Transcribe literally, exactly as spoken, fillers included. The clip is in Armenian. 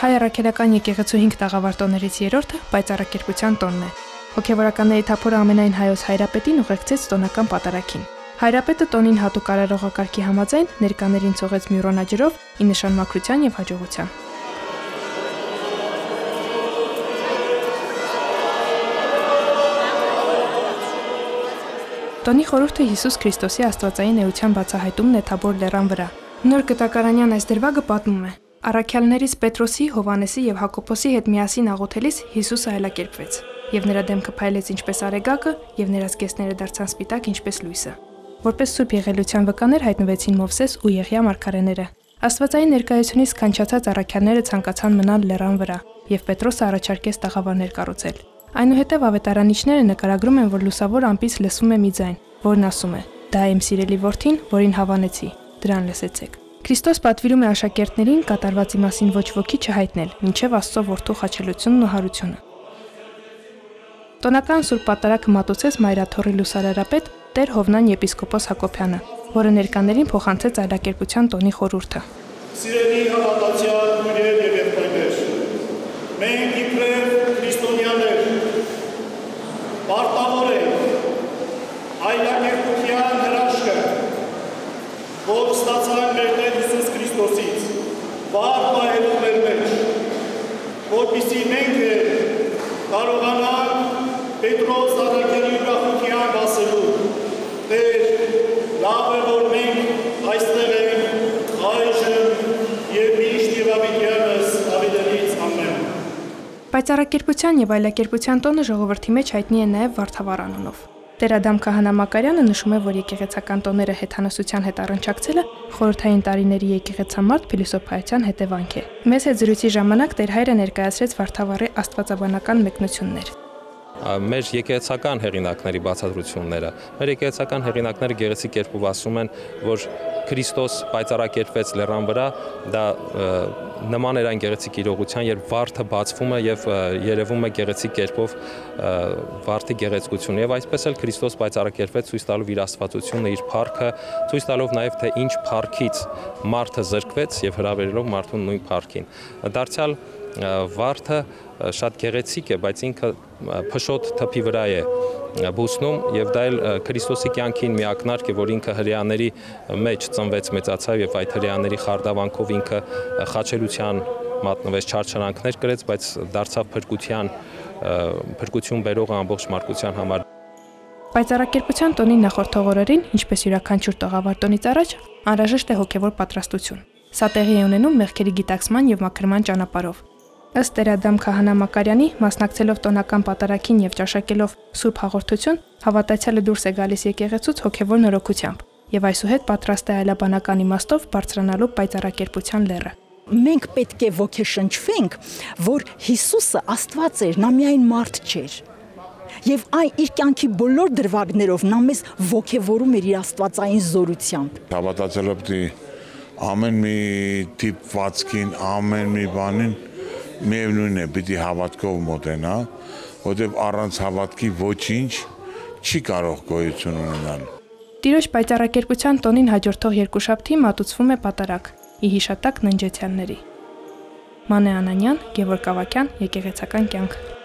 Հայ առաքելական եկեղեցու հինգ տաղավար տոներից երրորդը պայծառակերպության տոնն է։ Հոգևորականների թափորը ամենայն հայոց հայրապետին ուղեկցեց տոնական պատարագին։ Հայրապետը տոնին հատուկ արարողակարգի համաձայն ներկաներին ցողեց մյուրոնաջրով ի նշան մաքրության եւ հաջողության։ Տոնի խորհուրդը Հիսուս Քրիստոսի աստվածային էության բացահայտումն է Թաբոր լեռան վրա։ Նոր Կտակարանյան այս դրվագը պատմում է. Առաքյալներից Պետրոսի, Հովանեսի եւ Հակոբոսի հետ միասին աղոթելիս Հիսուսը այլակերպվեց, եւ նրա դեմքը փայլեց ինչպես արեգակը, եւ նրա զգեստները դարձան սպիտակ ինչպես լույսը։ Որպես սուրբ եղելության վկաներ հայտնվեցին Մովսես ու Եղիա մարգարեները։ Աստվածային ներկայությունից կանչացած առաքյալները ցանկացան մնալ լեռան վրա, եւ Պետրոսը առաջարկեց տաղավարներ կառուցել։ Այնուհետև ավետարանիչները նկարագրում են, որ լուսավոր ամպից լսվում է մի ձայն, որն ասում է. «Դա իմ սիրելի որդին, որին հավանեցի, դրան լսեցեք»։ Քրիստոս պատվիրում է աշակերտներին կատարվածի մասին ոչ ոքի չհայտնել, մինչև Աստծո որդու խաչելությունն ու հարությունը։ Տոնական սուրբ պատարագը մատուցեց Մայրաթոռի լուսարարապետ Տեր Հովնան եպիսկոպոս Հակոբյանը, որը ներկաներին փոխանցեց այլակերպության տոնի խորհուրդը։ Սիրելի հավատացյալ քույրեր եւ եղբայրներ, մենք իբրև քրիստոնյաներ պարտավոր ենք այլակերպության հրաշքը, որ ստացանք մեր Տեր Հիսուս Քրիստոսից, վառ պահելու մեր մեջ, որպեսզի մենք կարողանանք Պետրոս առաքյալի ուրախությամբ ասելու. Տեր, լավ է, որ մենք այստեղ ենք այժմ եւ միշտ եւ ավետյանս ավետանից ամեն։ Պայծառակերպության եւ այլակերպության տոնը ժողովրդի մեջ հայտնի է նաեւ Վարդավառ անունով։ Տեր Ադամ Քահանա Մակարյանը նշում է, որ եկեղեցական տոները հեթանոսության հետ առնչակցելը խորհրդային տարիների եկեղեցամարտ փիլիսոփայության հետևանք է։ Մեծ հետ զրույցի ժամանակ Տեր հայրը ներկայացրեց Վարդավառի աստվածաբանական մեկնություններ։ Մեր եկեղեցական հեղինակների բացատրությունները, մեր եկեղեցական հեղինակները գեղեցիկ կերպով ասում են, որ Քրիստոս պայծառակերպվեց լեռան վրա, դա նման էր այն գեղեցիկ իրողության, երբ վարդը բացվում է եւ երևում է գեղեցիկ կերպով վարդի գեղեցկությունը, եւ այսպես էլ Քրիստոս պայծառակերպվեց ցույց տալով իր աստվածությունը, իր փառքը, ցույց տալով նաեւ թե ինչ փառքից մարդը զրկվեց եւ հրավերելով մարդուն նույն փառքին։ Դարձյալ վարդը շատ գեղեցիկ է, բայց ինքը փշոտ թփի վրա է բուսնում եւ դա էլ Քրիստոսի կյանքին մի ակնարկ է, որ ինքը հրեաների մեջ ծնվեց, մեծացավ եւ այդ հրեաների խարդավանքով ինքը խաչելության մատնվեց, չարչարանքներ կրեց, բայց դարձավ փրկության փրկություն բերող ամբողջ մարդկության համար։ Պայծառակերպության տոնի նախորդ օրերին, ինչպես յուրաքանչյուր տաղավար տոնից առաջ, անհրաժեշտ է հոգևոր պատրաստություն։ Սա տեղի է ունենում մեղքերի գիտակցման եւ մաքրման ճանապարհով։ Ըստ Տեր Ադամ Քահանա Մակարյանի, մասնակցելով տոնական պատարագին եւ ճաշակելով սուրբ հաղորդություն, հավատացյալը դուրս է գալիս եկեղեցուց հոգևոր նորոգությամբ եւ այսուհետ պատրաստ է այլաբանական իմաստով բարձրանալու պայծառակերպության լեռը։ Մենք պետք է ոգեշնչվենք, որ Հիսուսը Աստված էր, նա միայն մարդ չէր։ Եվ այն իր կյանքի բոլոր դրվագներով նա մեզ ոգևորում էր իր աստվածային զորությամբ։ Հավատացյալը պետք է ամեն մի դիպվածքին, ամեն մի բանին միևնույն է, պիտի հավատքով մոտենա, որտեղ առանց հավատքի ոչինչ չի կարող գոյություն ունենալ։ Տիրոջ պայծառակերպության տոնին հաջորդող երկուշաբթի մատուցվում է պատարագ՝ ի հիշատակ ննջեցյալների։ Մանե Անանյան, Գևորգ Ավագյան, Եկեղեցական կյանք։